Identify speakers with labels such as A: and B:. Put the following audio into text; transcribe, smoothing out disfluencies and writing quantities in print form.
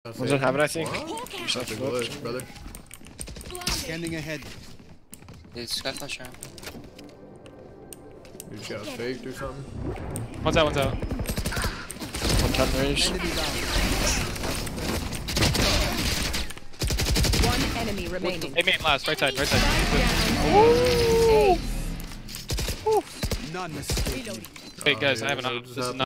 A: Doesn't have it, I think.
B: Such a glitch, brother.
C: Scanning ahead.
D: Dude, Sky flash around.
B: You just got faked or something?
E: One's out, one's out.
A: One cut range.
F: One enemy remaining.
E: Hey, main last, right side, right side.
C: None escaped.
E: Hey guys, I have an
B: yeah,
E: op. This is not